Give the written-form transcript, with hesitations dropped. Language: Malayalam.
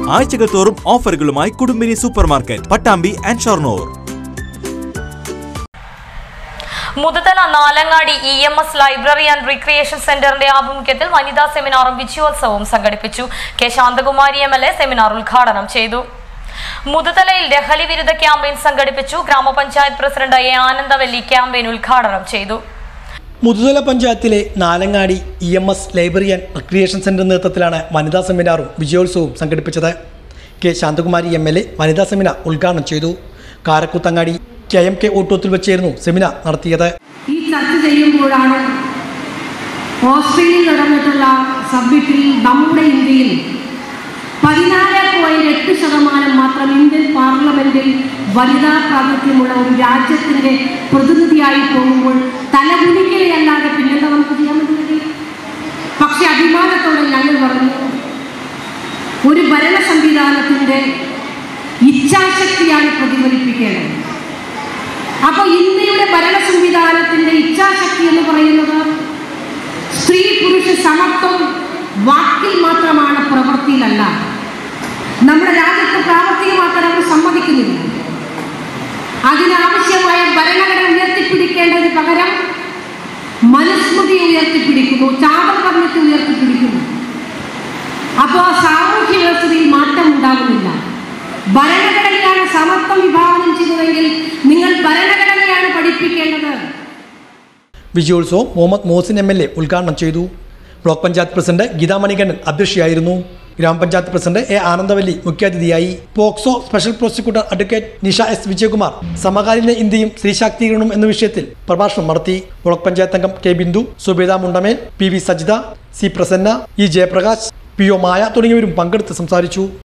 ആഴ്ചകൾ തോറും ഓഫറുകളുമായി Kudumbini supermarket, Pattambi and Shoranur. Muthuthala Nalangadi EMS library and recreation സെന്ററിന്റെ ആഭിമുഖ്യത്തിൽ വനിതാ സെമിനാറും വിജയോത്സവവും സംഘടിപ്പിച്ചു. കെ ശാന്തകുമാരി MLA സെമിനാർ ഉദ്ഘാടനം ചെയ്തു. മുതുതലയിൽ ലഹരി വിരുദ്ധ ക്യാമ്പയിൻ സംഘടിപ്പിച്ചു. ഗ്രാമപഞ്ചായത്ത് പ്രസിഡന്റ് A. ആനന്ദവല്ലി ക്യാമ്പയിൻ ഉദ്ഘാടനം ചെയ്തു. മുതുതല പഞ്ചായത്തിലെ Nalangadi EMS library and recreation centre നേതൃത്വത്തിലാണ് വനിതാ സെമിനാറും വിജയോത്സവവും സംഘടിപ്പിച്ചത്. കെ ശാന്തകുമാരി MLA വനിതാ സെമിനാർ ഉദ്ഘാടനം ചെയ്തു. കാരക്കുത്തങ്ങാടി KMK ഓട്ടോത്തിൽ വെച്ചായിരുന്നു സെമിനാർ നടത്തിയത്. ഈ ചർച്ച ചെയ്യുമ്പോഴാണ് ഓസ്ട്രേലിയയിൽ നടന്നിട്ടുള്ള സബ്മിറ്റിൽ നമ്മുടെ ഇന്ത്യയിൽ 14.8% മാത്രം ഇന്ത്യൻ പാർലമെന്റിൽ വനിതാ പ്രാതിനിധ്യമുള്ള ഒരു രാജ്യത്തിന്റെ പ്രതിനിധിയായി പോകുമ്പോൾ തലകുനിക്കുകയല്ലാതെ പിന്നെന്താ നമുക്ക് ചെയ്യാൻ പറ്റുന്നത്? പക്ഷെ അഭിമാനത്തോടെ ഞങ്ങൾ പറഞ്ഞു, ഒരു ഭരണ സംവിധാനത്തിന്റെ ഇച്ഛാശക്തിയാണ് പ്രതിഫലിപ്പിക്കേണ്ടത്. അപ്പൊ ഇന്ത്യയുടെ ഭരണ സംവിധാനത്തിന്റെ ഇച്ഛാശക്തി എന്ന് പറയുന്നത് സ്ത്രീ പുരുഷ സമത്വം വാക്കിൽ മാത്രമാണ്, പ്രവൃത്തിയിലല്ല. നമ്മുടെ രാജ്യത്ത് പ്രാവർത്തികമാക്കാൻ അവർ സമ്മതിക്കുന്നില്ല. അതിനാവശ്യമായ ഭരണഘടന ഉയർത്തിപ്പിടിക്കേണ്ടതിന് പകരം മനുസ്മൃതി ഉയർത്തിപ്പിടിക്കുന്നു, ചാവർ കമ്മിറ്റി ഉയർത്തിപ്പിടിക്കുന്നു. അപ്പോൾ സാമൂഹ്യ വ്യവസ്ഥയിൽ മാറ്റം ഉണ്ടാകുന്നില്ല. ഭരണഘടനയാണ് സമത്വം വിഭാവനം ചെയ്തതെങ്കിൽ നിങ്ങൾ ഭരണഘടനയാണ് പഠിപ്പിക്കേണ്ടത്. വിജയോത്സവം മുഹമ്മദ് മോസിൻ MLA ഉദ്ഘാടനം ചെയ്തു. ബ്ലോക്ക് പഞ്ചായത്ത് പ്രസിഡന്റ് ഗീതാ മണികണ്ഠൻ അധ്യക്ഷയായിരുന്നു. ഗ്രാമപഞ്ചായത്ത് പ്രസിഡന്റ് A. ആനന്ദവല്ലി മുഖ്യാതിഥിയായി. POCSO special prosecutor advocate Nisha S. Vijayakumar സമകാലീന ഇന്ത്യയും സ്ത്രീ ശാക്തീകരണവും എന്ന വിഷയത്തിൽ പ്രഭാഷണം നടത്തി. ബ്ലോക്ക് പഞ്ചായത്ത് അംഗം K. Bindu, Zubeda മുണ്ടമേൽ, PV Sajitha, C. Prasanna, E. Jayaprakash, PO മായ തുടങ്ങിയവരും പങ്കെടുത്ത് സംസാരിച്ചു.